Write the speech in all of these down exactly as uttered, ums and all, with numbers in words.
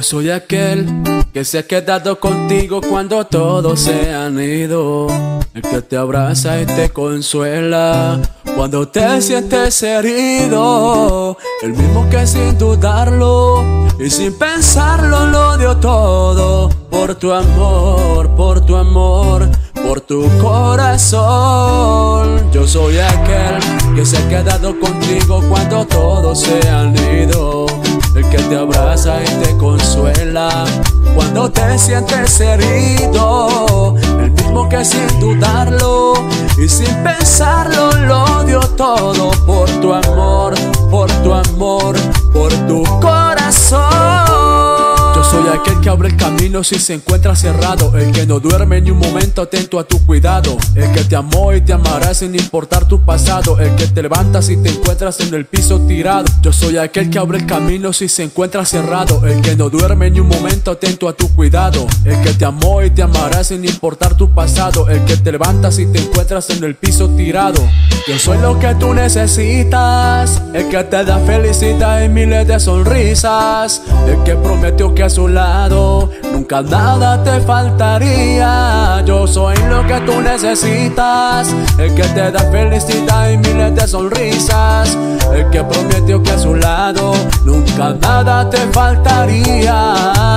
soy aquel que se ha quedado contigo cuando todos se han ido, el que te abraza y te consuela cuando te sientes herido, el mismo que sin dudarlo y sin pensarlo lo dio todo por tu amor, por tu amor, por tu corazón. Yo soy aquel que se ha quedado contigo cuando todos se han ido, el que te abraza y te consuela cuando te sientes herido, el mismo que sin dudarlo y sin pensarlo lo dio todo por tu amor, por tu amor, por tu corazón. Yo soy aquel que abre el camino si se encuentra cerrado, el que no duerme ni un momento atento a tu cuidado, el que te amó y te amará sin importar tu pasado, el que te levanta si te encuentras en el piso tirado. Yo soy aquel que abre el camino si se encuentra cerrado, el que no duerme ni un momento atento a tu cuidado, el que te amó y te amará sin importar tu pasado, el que te levanta si te encuentras en el piso tirado. Yo soy lo que tú necesitas, el que te da felicidad y miles de sonrisas, el que prometió que a su lado nunca nada te faltaría. Yo soy lo que tú necesitas, el que te da felicidad y miles de sonrisas, el que prometió que a su lado nunca nada te faltaría.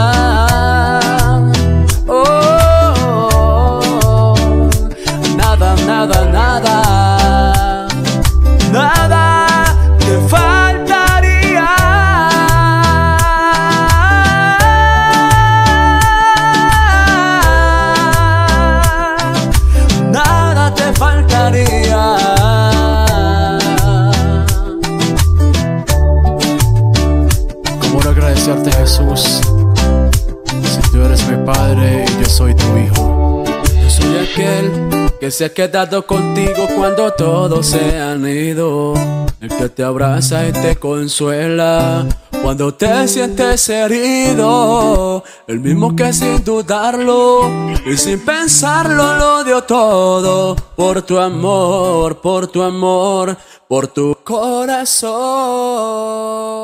Oh, oh, oh. Nada, nada, nada, nada te faltaría. Nada te faltaría. ¿Cómo no agradecerte, Jesús, si tú eres mi Padre y yo soy tu Hijo? Yo soy aquel que se ha quedado contigo cuando todos se han ido, el que te abraza y te consuela cuando te sientes herido, el mismo que sin dudarlo y sin pensarlo lo dio todo por tu amor, por tu amor, por tu corazón.